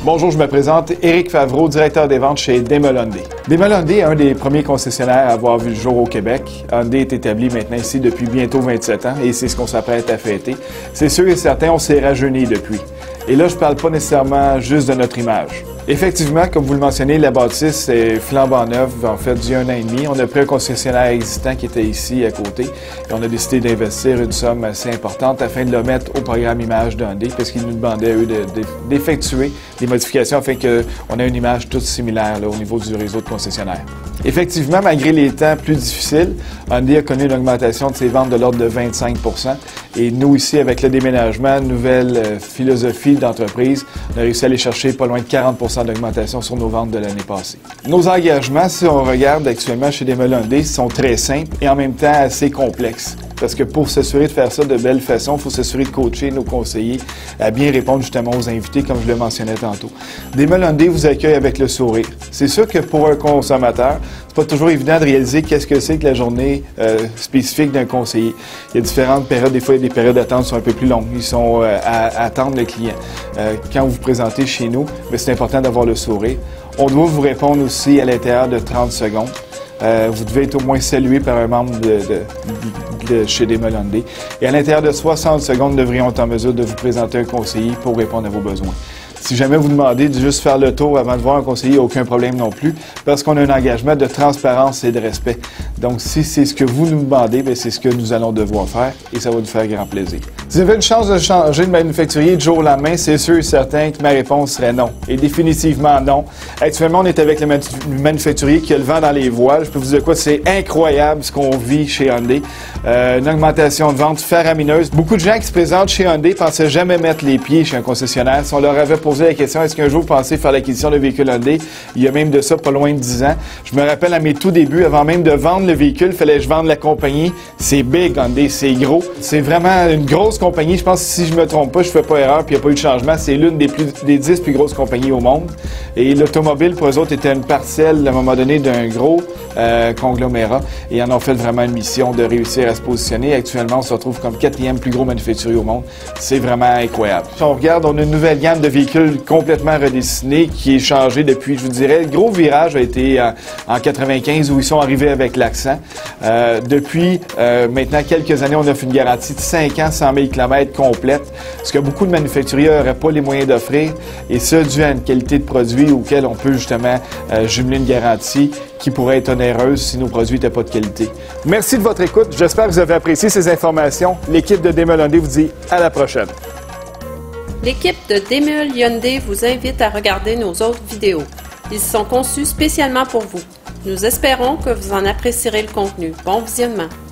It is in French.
Bonjour, je me présente, Éric Favreau, directeur des ventes chez Demel Hyundai. Demel Hyundai est un des premiers concessionnaires à avoir vu le jour au Québec. Hyundai est établi maintenant ici depuis bientôt 27 ans et c'est ce qu'on s'apprête à fêter. C'est sûr et certain, on s'est rajeuni depuis. Et là, je ne parle pas nécessairement juste de notre image. Effectivement, comme vous le mentionnez, la bâtisse est flambant neuve, en fait, d'il y a 1 an et demi. On a pris un concessionnaire existant qui était ici à côté et on a décidé d'investir une somme assez importante afin de le mettre au programme image de Hyundai parce qu'ils nous demandaient, eux, d'effectuer des modifications afin qu'on ait une image toute similaire là, au niveau du réseau de concessionnaires. Effectivement, malgré les temps plus difficiles, Hyundai a connu une augmentation de ses ventes de l'ordre de 25 %. Et nous, ici, avec le déménagement, nouvelle philosophie d'entreprise, on a réussi à aller chercher pas loin de 40 % d'augmentation sur nos ventes de l'année passée. Nos engagements, si on regarde actuellement chez Demel Hyundai, sont très simples et en même temps assez complexes. Parce que pour s'assurer de faire ça de belle façon, il faut s'assurer de coacher nos conseillers à bien répondre justement aux invités, comme je le mentionnais tantôt. Demel Hyundai vous accueille avec le sourire. C'est sûr que pour un consommateur, c'est pas toujours évident de réaliser qu'est-ce que c'est que la journée spécifique d'un conseiller. Il y a différentes périodes, des fois il y a des périodes d'attente qui sont un peu plus longues, ils sont à attendre le client. Quand vous vous présentez chez nous, c'est important d'avoir le sourire. On doit vous répondre aussi à l'intérieur de 30 secondes. Vous devez être au moins salué par un membre de chez Demel Hyundai. Et à l'intérieur de 60 secondes, nous devrions être en mesure de vous présenter un conseiller pour répondre à vos besoins. Si jamais vous demandez de juste faire le tour avant de voir un conseiller, aucun problème non plus, parce qu'on a un engagement de transparence et de respect. Donc, si c'est ce que vous nous demandez, c'est ce que nous allons devoir faire et ça va nous faire grand plaisir. Si vous avez une chance de changer de manufacturier du jour au lendemain, c'est sûr et certain que ma réponse serait non. Et définitivement non. Actuellement, on est avec le manufacturier qui a le vent dans les voiles. Je peux vous dire quoi, c'est incroyable ce qu'on vit chez Hyundai. Une augmentation de vente faramineuse. Beaucoup de gens qui se présentent chez Hyundai pensaient jamais mettre les pieds chez un concessionnaire. Si on leur avait posé la question, est-ce qu'un jour vous pensez faire l'acquisition de véhicule Hyundai? Il y a même de ça pas loin de 10 ans. Je me rappelle à mes tout débuts, avant même de vendre le véhicule, il fallait que je vende la compagnie. C'est big Hyundai, c'est gros. C'est vraiment une grosse compagnie. Je pense que si je me trompe pas, je fais pas erreur, puis il n'y a pas eu de changement. C'est l'une des 10 plus grosses compagnies au monde. Et l'automobile, pour eux autres, était une parcelle, à un moment donné, d'un gros conglomérat. Et ils en ont fait vraiment une mission de réussir à se positionner. Actuellement, on se retrouve comme 4e plus gros manufacturier au monde. C'est vraiment incroyable. Si on regarde, on a une nouvelle gamme de véhicules complètement redessinée qui est changée depuis, je vous dirais, le gros virage a été en 95 où ils sont arrivés avec l'accent. Depuis maintenant quelques années, on offre une garantie de 5 ans, 100 000 km complète, ce que beaucoup de manufacturiers n'auraient pas les moyens d'offrir, et ça dû à une qualité de produit auquel on peut justement jumeler une garantie qui pourrait être onéreuse si nos produits n'étaient pas de qualité. Merci de votre écoute. J'espère que vous avez apprécié ces informations. L'équipe de Demel Hyundai vous dit à la prochaine. L'équipe de Demel Hyundai vous invite à regarder nos autres vidéos. Ils sont conçus spécialement pour vous. Nous espérons que vous en apprécierez le contenu. Bon visionnement!